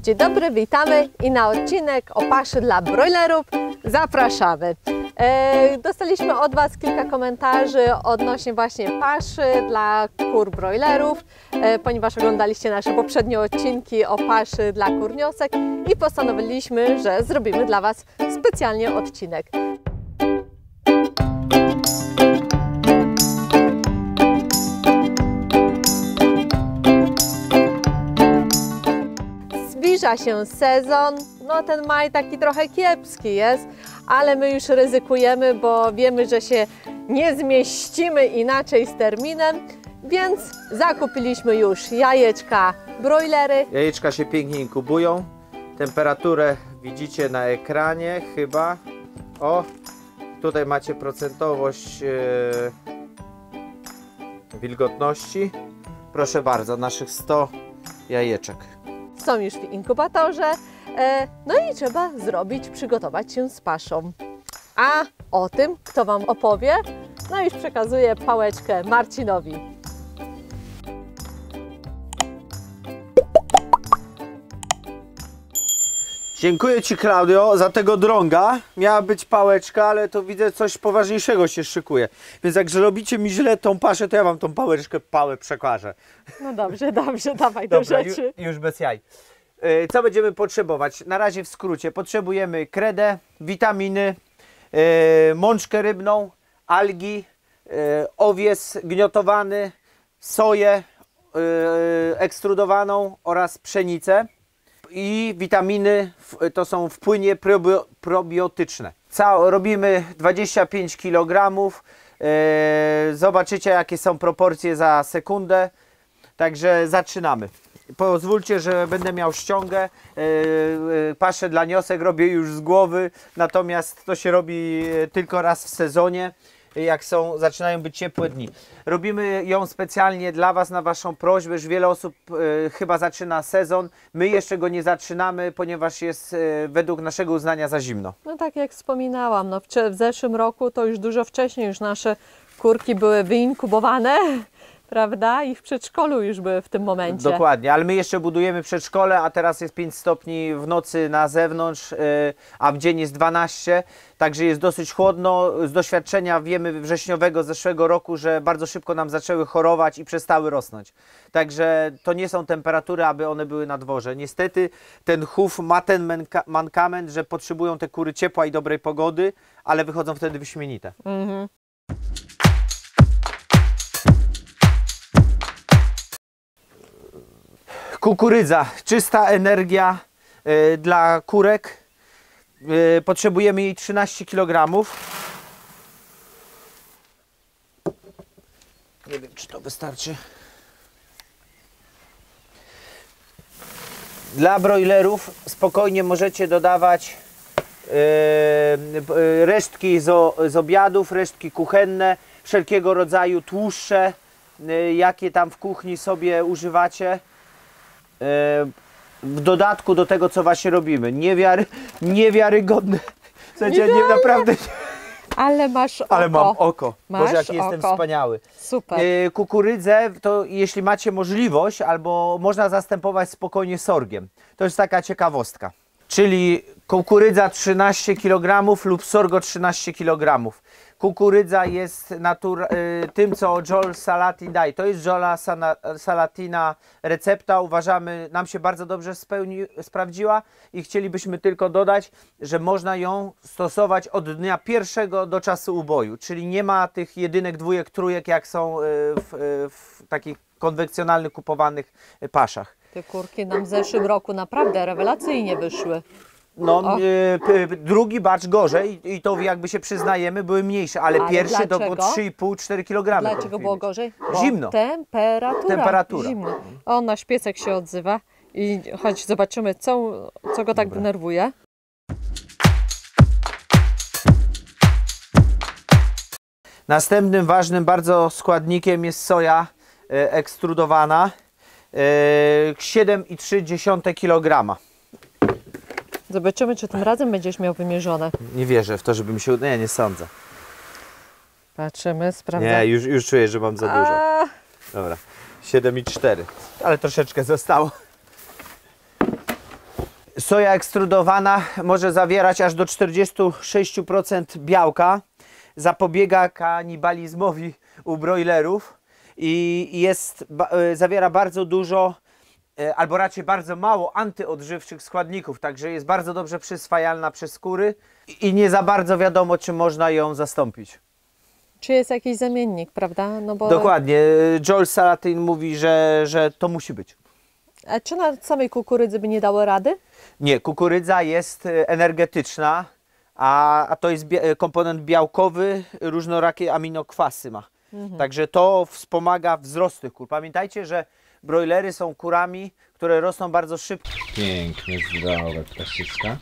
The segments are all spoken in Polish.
Dzień dobry, witamy i na odcinek o paszy dla brojlerów zapraszamy. Dostaliśmy od Was kilka komentarzy odnośnie właśnie paszy dla kur brojlerów, ponieważ oglądaliście nasze poprzednie odcinki o paszy dla kurniosek i postanowiliśmy, że zrobimy dla Was specjalnie odcinek. Zbliża się sezon, no ten maj taki trochę kiepski jest, ale my już ryzykujemy, bo wiemy, że się nie zmieścimy inaczej z terminem, więc zakupiliśmy już jajeczka brojlery. Jajeczka się pięknie inkubują, temperaturę widzicie na ekranie chyba. O, tutaj macie procentowość wilgotności. Proszę bardzo, naszych 100 jajeczek. Są już w inkubatorze, no i trzeba przygotować się z paszą. A o tym, kto Wam opowie, no już przekazuję pałeczkę Marcinowi. Dziękuję Ci, Klaudio, za tego drąga. Miała być pałeczka, ale to widzę, coś poważniejszego się szykuje. Więc jak robicie mi źle tą paszę, to ja Wam tą pałę przekażę. No dobrze, dawaj do rzeczy. Już bez jaj. Co będziemy potrzebować? Na razie w skrócie. Potrzebujemy kredę, witaminy, mączkę rybną, algi, owies gniotowany, soję ekstrudowaną oraz pszenicę. I witaminy to są w płynie probiotyczne. Robimy 25 kg. Zobaczycie, jakie są proporcje za sekundę. Także zaczynamy. Pozwólcie, że będę miał ściągę. Paszę dla niosek robię już z głowy, natomiast to się robi tylko raz w sezonie, jak zaczynają być ciepłe dni. Robimy ją specjalnie dla Was, na Waszą prośbę, już wiele osób chyba zaczyna sezon. My jeszcze go nie zaczynamy, ponieważ jest według naszego uznania za zimno. No tak jak wspominałam, no w zeszłym roku to już dużo wcześniej już nasze kurki były wyinkubowane, prawda? I w przedszkolu już były w tym momencie. Dokładnie, ale my jeszcze budujemy przedszkole, a teraz jest 5 stopni w nocy na zewnątrz, a w dzień jest 12, także jest dosyć chłodno. Z doświadczenia wiemy wrześniowego zeszłego roku, że bardzo szybko nam zaczęły chorować i przestały rosnąć. Także to nie są temperatury, aby one były na dworze. Niestety ten chów ma ten mankament, że potrzebują te kury ciepła i dobrej pogody, ale wychodzą wtedy wyśmienite. Kukurydza, czysta energia dla kurek. Potrzebujemy jej 13 kg. Nie wiem, czy to wystarczy. Dla brojlerów spokojnie możecie dodawać resztki z obiadów, resztki kuchenne, wszelkiego rodzaju tłuszcze, jakie tam w kuchni sobie używacie. W dodatku do tego, co właśnie robimy. Niewiarygodne. Słuchajcie, naprawdę. Ale masz oko. Ale mam oko. Masz Boże, jaki oko. jestem wspaniały. Super. Kukurydzę, to jeśli macie możliwość, albo można zastępować spokojnie sorgiem. To jest taka ciekawostka. Czyli kukurydza 13 kg lub sorgo 13 kg. Kukurydza jest tym, co Joel Salatin daje. To jest Joela Salatina recepta. Uważamy, nam się bardzo dobrze sprawdziła i chcielibyśmy tylko dodać, że można ją stosować od dnia pierwszego do czasu uboju. Czyli nie ma tych jedynek, dwójek, trójek, jak są w takich konwencjonalnych kupowanych paszach. Te kurki nam w zeszłym roku naprawdę rewelacyjnie wyszły. No, drugi bacz gorzej i to jakby się przyznajemy, były mniejsze, ale pierwszy to po 3,5-4 kg. Dlaczego było gorzej? Bo zimno. Temperatura. Zimno. O, nasz piesek się odzywa i chodź zobaczymy, co go tak denerwuje. Następnym ważnym bardzo składnikiem jest soja ekstrudowana, 7,3 kg. Zobaczymy, czy tym razem będziesz miał wymierzone. Nie wierzę w to, żeby mi się udało. Nie sądzę. Patrzymy, sprawdzamy. Nie, już czuję, że mam za dużo. Dobra, 7,4. Ale troszeczkę zostało. Soja ekstrudowana może zawierać aż do 46% białka, zapobiega kanibalizmowi u brojlerów i zawiera bardzo dużo, albo raczej bardzo mało antyodżywczych składników, także jest bardzo dobrze przyswajalna przez skóry i nie za bardzo wiadomo, czy można ją zastąpić. Czy jest jakiś zamiennik, prawda? No bo... Dokładnie. Joel Salatin mówi, że to musi być. A czy na samej kukurydzy by nie dało rady? Nie, kukurydza jest energetyczna, a to jest komponent białkowy, różnorakie aminokwasy ma. Także to wspomaga wzrost tych kur. Pamiętajcie, że brojlery są kurami, które rosną bardzo szybko. Pięknie zdrowe ptaszyska.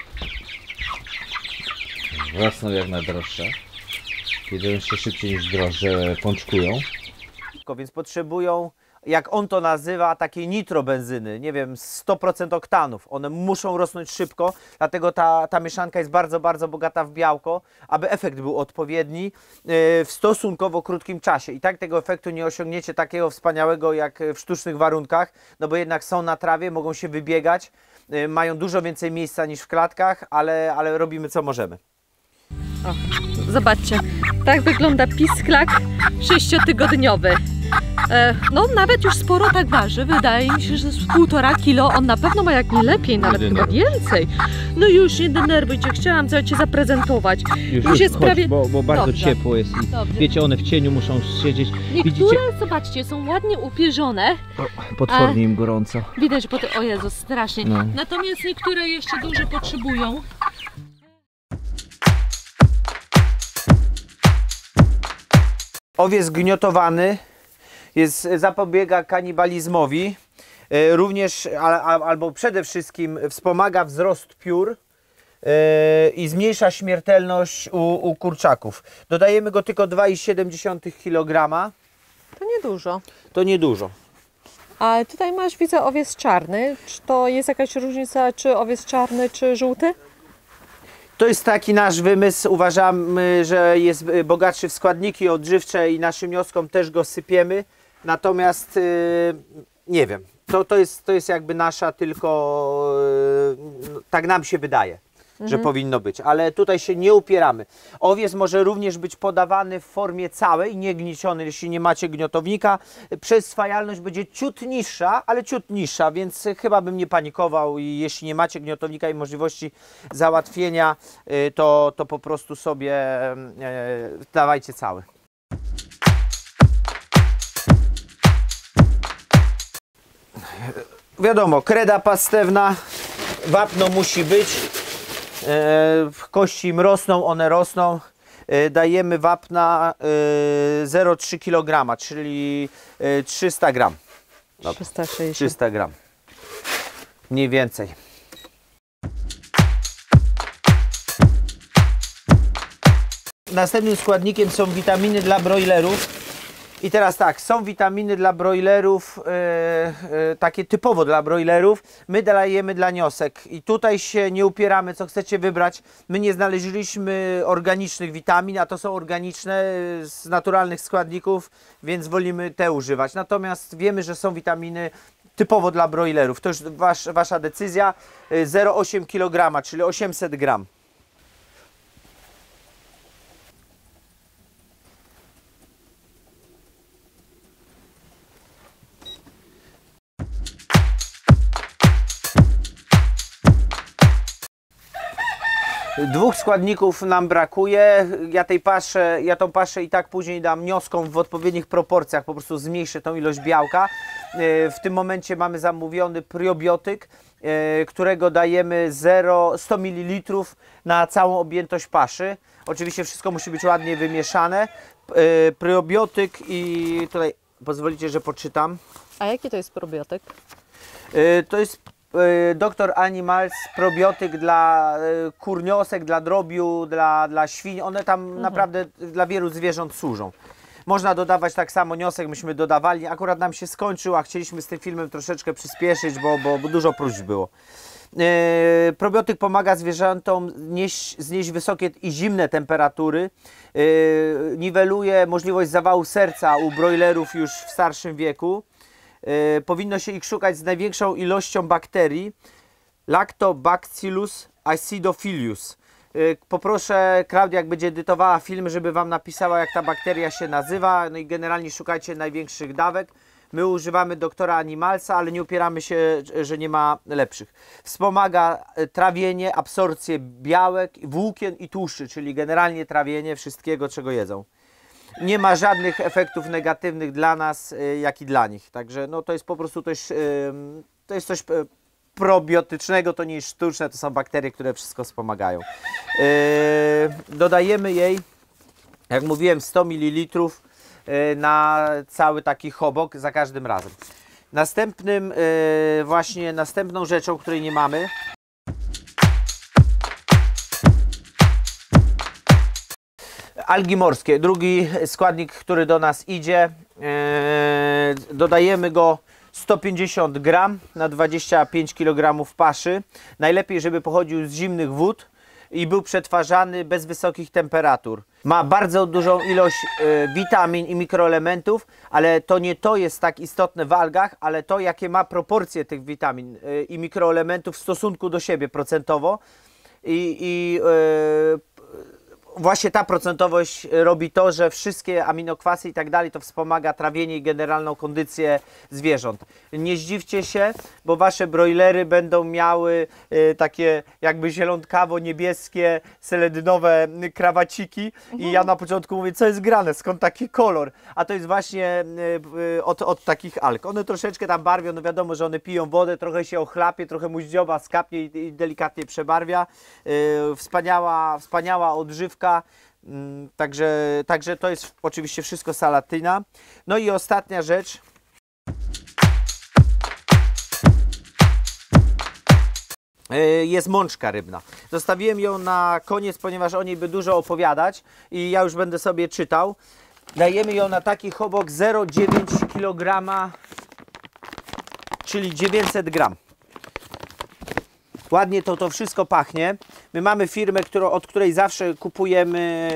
Rosną jak najdroższe. Jedą jeszcze szybciej niż drożdże pączkują. Więc potrzebują, jak on to nazywa, takiej nitrobenzyny, nie wiem, 100% oktanów. One muszą rosnąć szybko, dlatego ta mieszanka jest bardzo, bardzo bogata w białko, aby efekt był odpowiedni w stosunkowo krótkim czasie. I tak tego efektu nie osiągniecie takiego wspaniałego jak w sztucznych warunkach, no bo jednak są na trawie, mogą się wybiegać, mają dużo więcej miejsca niż w klatkach, ale robimy co możemy. O, zobaczcie, tak wygląda pisklak 6-tygodniowy. No nawet już sporo tak waży, wydaje mi się, że z 1,5 kilo, on na pewno ma jak nie lepiej, nawet chyba więcej. No już nie denerwujcie, chciałam Cię zaprezentować. Już jest chodź, prawie... bo bardzo Dobrze. ciepło jest i Dobrze. wiecie, one w cieniu muszą siedzieć. Niektóre, Widzicie? zobaczcie, są ładnie upierzone. Potwornie im gorąco. Widać, że o Jezu, strasznie. No. Natomiast niektóre jeszcze dużo potrzebują. Owiec gniotowany zapobiega kanibalizmowi, również albo przede wszystkim wspomaga wzrost piór i zmniejsza śmiertelność u kurczaków. Dodajemy go tylko 2,7 kg. To niedużo. To niedużo. A tutaj masz, widzę, owiec czarny. Czy to jest jakaś różnica, czy owiec czarny, czy żółty? To jest taki nasz wymysł. Uważamy, że jest bogatszy w składniki odżywcze i naszym mioskom też go sypiemy. Natomiast nie wiem, to jest jakby nasza tylko, tak nam się wydaje, że powinno być, ale tutaj się nie upieramy. Owiec może również być podawany w formie całej, nie gnieciony, jeśli nie macie gniotownika. Przyswajalność będzie ciut niższa, ale ciut niższa, więc chyba bym nie panikował i jeśli nie macie gniotownika i możliwości załatwienia, to po prostu sobie dawajcie cały. Wiadomo, kreda pastewna, wapno musi być, kości im rosną, one rosną. Dajemy wapna 0,3 kg, czyli 300 gram. 360. 300 gram. Mniej więcej. Następnym składnikiem są witaminy dla brojlerów. I teraz tak, są witaminy dla brojlerów, takie typowo dla brojlerów. My dajemy dla niosek i tutaj się nie upieramy, co chcecie wybrać. My nie znaleźliśmy organicznych witamin, a to są organiczne z naturalnych składników, więc wolimy te używać. Natomiast wiemy, że są witaminy typowo dla brojlerów. To już wasza decyzja. 0,8 kg, czyli 800 gram. Dwóch składników nam brakuje. Ja tą paszę i tak później dam nioskom w odpowiednich proporcjach, po prostu zmniejszę tą ilość białka. W tym momencie mamy zamówiony probiotyk, którego dajemy 100 ml na całą objętość paszy. Oczywiście wszystko musi być ładnie wymieszane. Probiotyk i tutaj pozwolicie, że poczytam. A jaki to jest probiotyk? To jest Dr. Animals, probiotyk dla kurniosek, dla drobiu, dla świń. One tam naprawdę dla wielu zwierząt służą. Można dodawać tak samo niosek, myśmy dodawali. Akurat nam się skończył, a chcieliśmy z tym filmem troszeczkę przyspieszyć, bo dużo próśb było. Probiotyk pomaga zwierzętom znieść wysokie i zimne temperatury. Niweluje możliwość zawału serca u brojlerów już w starszym wieku. Powinno się ich szukać z największą ilością bakterii. Lactobacillus acidophilus. Poproszę Klaudię, jak będzie edytowała film, żeby Wam napisała, jak ta bakteria się nazywa. No i generalnie szukajcie największych dawek. My używamy doktora Animalsa, ale nie upieramy się, że nie ma lepszych. Wspomaga trawienie, absorpcję białek, włókien i tłuszczy, czyli generalnie trawienie wszystkiego, czego jedzą. Nie ma żadnych efektów negatywnych dla nas, jak i dla nich. Także no, to jest po prostu to jest coś probiotycznego, to nie jest sztuczne, to są bakterie, które wszystko wspomagają. Dodajemy jej, jak mówiłem, 100 ml na cały taki chobok za każdym razem. Następną rzeczą, której nie mamy, algi morskie, drugi składnik, który do nas idzie. Dodajemy go 150 gram na 25 kg paszy. Najlepiej, żeby pochodził z zimnych wód i był przetwarzany bez wysokich temperatur. Ma bardzo dużą ilość witamin i mikroelementów, ale to nie to jest tak istotne w algach, ale to, jakie ma proporcje tych witamin i mikroelementów w stosunku do siebie procentowo. Właśnie ta procentowość robi to, że wszystkie aminokwasy i tak dalej to wspomaga trawienie i generalną kondycję zwierząt. Nie zdziwcie się, bo wasze brojlery będą miały takie jakby zielontkawo-niebieskie, seledynowe krawaciki i ja na początku mówię, co jest grane, skąd taki kolor? A to jest właśnie od takich alg. One troszeczkę tam barwią, no wiadomo, że one piją wodę, trochę się ochlapie, trochę moździoba skapnie i delikatnie przebarwia. Wspaniała odżywka. Także to jest oczywiście wszystko salatyna. No i ostatnia rzecz. Jest mączka rybna. Zostawiłem ją na koniec, ponieważ o niej by dużo opowiadać i ja już będę sobie czytał. Dajemy ją na taki chobok 0,9 kg, czyli 900 gram. Ładnie to wszystko pachnie. My mamy firmę, od której zawsze kupujemy,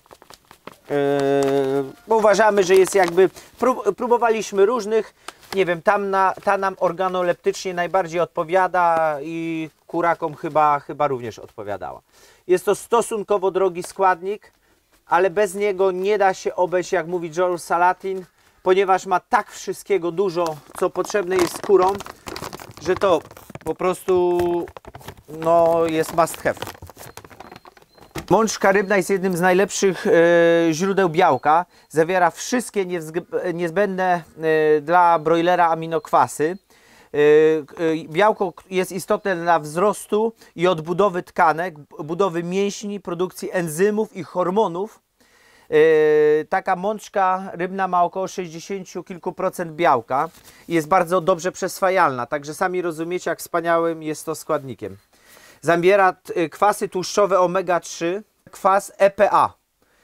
bo uważamy, że jest jakby, próbowaliśmy różnych, nie wiem, ta nam organoleptycznie najbardziej odpowiada i kurakom chyba również odpowiadała. Jest to stosunkowo drogi składnik, ale bez niego nie da się obejść, jak mówi George Salatin, ponieważ ma tak wszystkiego dużo, co potrzebne jest skórą, że to po prostu no, jest must have. Mączka rybna jest jednym z najlepszych źródeł białka. Zawiera wszystkie niezbędne dla brojlera aminokwasy. Białko jest istotne dla wzrostu i odbudowy tkanek, budowy mięśni, produkcji enzymów i hormonów. Taka mączka rybna ma około 60 kilku procent białka i jest bardzo dobrze przyswajalna, także sami rozumiecie, jak wspaniałym jest to składnikiem. Zawiera kwasy tłuszczowe omega-3, kwas EPA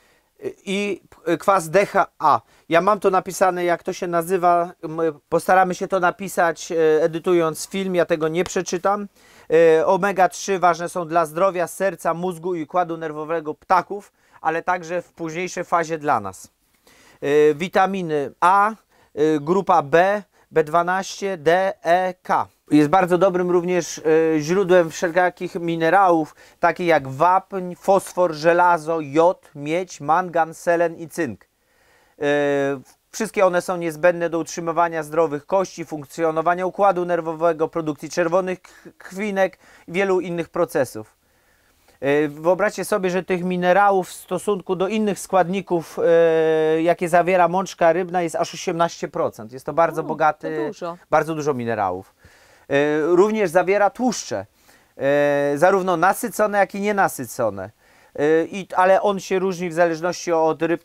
i kwas DHA. Ja mam to napisane, jak to się nazywa, postaramy się to napisać, edytując film, ja tego nie przeczytam. Omega-3 ważne są dla zdrowia serca, mózgu i układu nerwowego ptaków, ale także w późniejszej fazie dla nas. Witaminy A, grupa B, B12, D, E, K. Jest bardzo dobrym również źródłem wszelkich minerałów, takich jak wapń, fosfor, żelazo, jod, miedź, mangan, selen i cynk. Wszystkie one są niezbędne do utrzymywania zdrowych kości, funkcjonowania układu nerwowego, produkcji czerwonych krwinek i wielu innych procesów. Wyobraźcie sobie, że tych minerałów w stosunku do innych składników, jakie zawiera mączka rybna, jest aż 18%. Jest to bardzo bogaty, bardzo dużo minerałów. Również zawiera tłuszcze, zarówno nasycone, jak i nienasycone. Ale on się różni w zależności od ryb,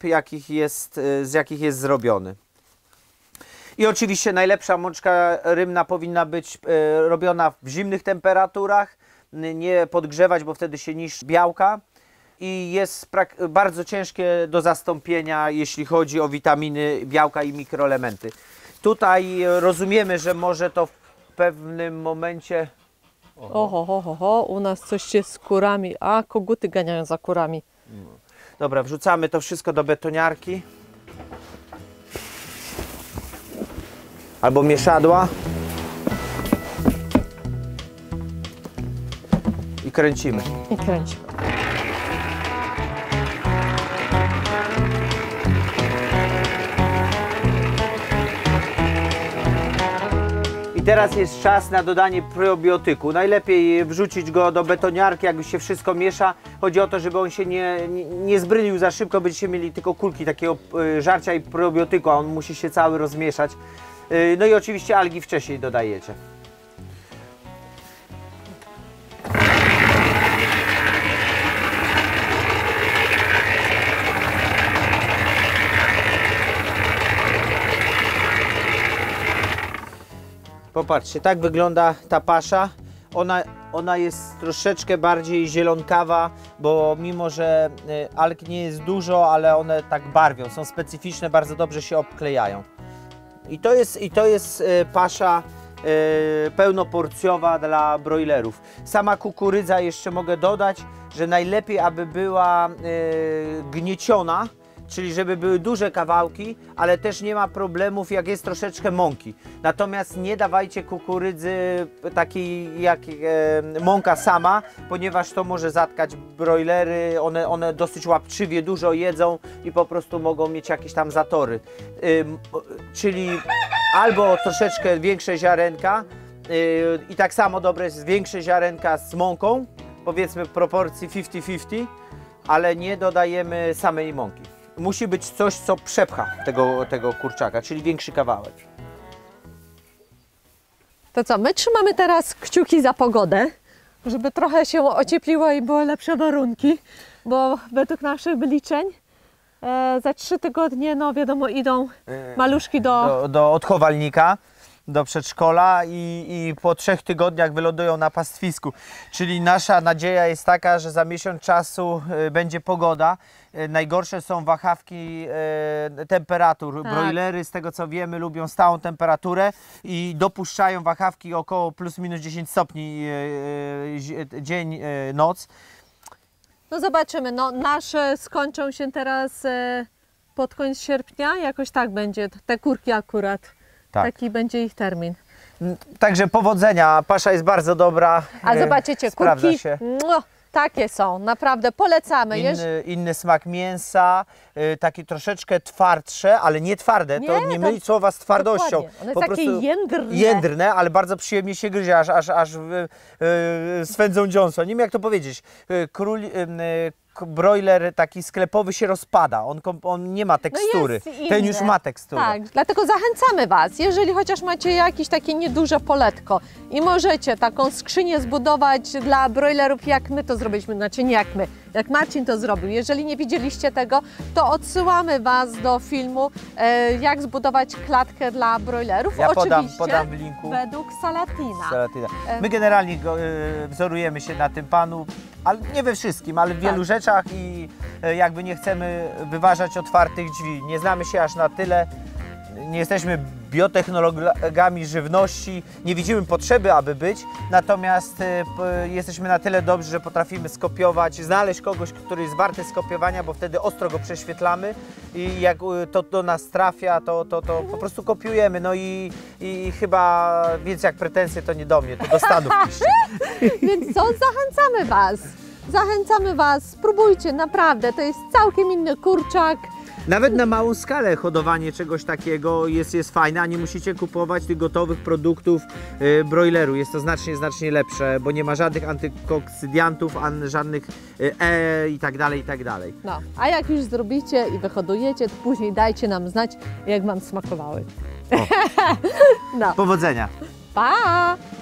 z jakich jest zrobiony. I oczywiście najlepsza mączka rybna powinna być robiona w zimnych temperaturach, nie podgrzewać, bo wtedy się niszczy białka i jest bardzo ciężkie do zastąpienia, jeśli chodzi o witaminy, białka i mikroelementy. Tutaj rozumiemy, że może to w pewnym momencie... U nas coś się z kurami, a koguty ganiają za kurami. Dobra, wrzucamy to wszystko do betoniarki. Albo mieszadła. I kręcimy. I kręcimy. I teraz jest czas na dodanie probiotyku. Najlepiej wrzucić go do betoniarki, jak się wszystko miesza. Chodzi o to, żeby on się nie zbrylił za szybko, będziecie mieli tylko kulki takiego żarcia i probiotyku, a on musi się cały rozmieszać. No i oczywiście algi wcześniej dodajecie. Popatrzcie, tak wygląda ta pasza. Ona jest troszeczkę bardziej zielonkawa, bo mimo, że alg nie jest dużo, ale one tak barwią, są specyficzne, bardzo dobrze się obklejają. I to jest pasza pełnoporcjowa dla brojlerów. Sama kukurydza jeszcze mogę dodać, że najlepiej, aby była gnieciona, czyli żeby były duże kawałki, ale też nie ma problemów, jak jest troszeczkę mąki. Natomiast nie dawajcie kukurydzy takiej jak mąka sama, ponieważ to może zatkać brojlery, one dosyć łapczywie dużo jedzą i po prostu mogą mieć jakieś tam zatory. Czyli albo troszeczkę większe ziarenka i tak samo dobre jest większe ziarenka z mąką, powiedzmy w proporcji 50-50, ale nie dodajemy samej mąki. Musi być coś, co przepcha tego kurczaka, czyli większy kawałek. To co, my trzymamy teraz kciuki za pogodę, żeby trochę się ociepliło i były lepsze warunki, bo według naszych wyliczeń za 3 tygodnie, no wiadomo, idą maluszki do odchowalnika, do przedszkola i po 3 tygodniach wylądują na pastwisku. Czyli nasza nadzieja jest taka, że za miesiąc czasu będzie pogoda. Najgorsze są wahawki temperatur. Tak. Brojlery, z tego co wiemy, lubią stałą temperaturę i dopuszczają wahawki około plus minus 10 stopni dzień, noc. No zobaczymy, no nasze skończą się teraz pod koniec sierpnia, jakoś tak będzie, te kurki akurat. Tak. Taki będzie ich termin. Także powodzenia, pasza jest bardzo dobra. A zobaczycie, sprawdza kurki się. takie są, naprawdę polecamy. Inny smak mięsa, takie troszeczkę twardsze, ale nie twarde, to nie mylić słowa z twardością. Dokładnie. One są takie jędrne. Jędrne, ale bardzo przyjemnie się gryzie, aż swędzą dziąsło. Nie wiem jak to powiedzieć. Broiler taki sklepowy się rozpada, on nie ma tekstury, No ten już ma teksturę. Tak, dlatego zachęcamy Was, jeżeli chociaż macie jakieś takie nieduże poletko i możecie taką skrzynię zbudować dla broilerów, jak my to zrobiliśmy, znaczy nie jak my, jak Marcin to zrobił. Jeżeli nie widzieliście tego, to odsyłamy Was do filmu, jak zbudować klatkę dla broilerów. Ja oczywiście podam w linku. według Salatina. My generalnie wzorujemy się na tym panu, ale nie we wszystkim, ale w wielu rzeczach i jakby nie chcemy wyważać otwartych drzwi. Nie znamy się aż na tyle, nie jesteśmy biotechnologami żywności, nie widzimy potrzeby, aby być, natomiast jesteśmy na tyle dobrzy, że potrafimy skopiować, znaleźć kogoś, który jest warty skopiowania, bo wtedy ostro go prześwietlamy i jak to do nas trafia, to po prostu kopiujemy. No i chyba, więc jak pretensje, to nie do mnie, to do Stanów piszcie. Więc co? Zachęcamy Was. Zachęcamy Was, spróbujcie, naprawdę, to jest całkiem inny kurczak. Nawet na małą skalę hodowanie czegoś takiego jest fajne, a nie musicie kupować tych gotowych produktów broileru. Jest to znacznie lepsze, bo nie ma żadnych antykoksydiantów, żadnych i tak dalej, i tak dalej. No, a jak już zrobicie i wyhodujecie, to później dajcie nam znać, jak Wam smakowały. No. No. Powodzenia! Pa!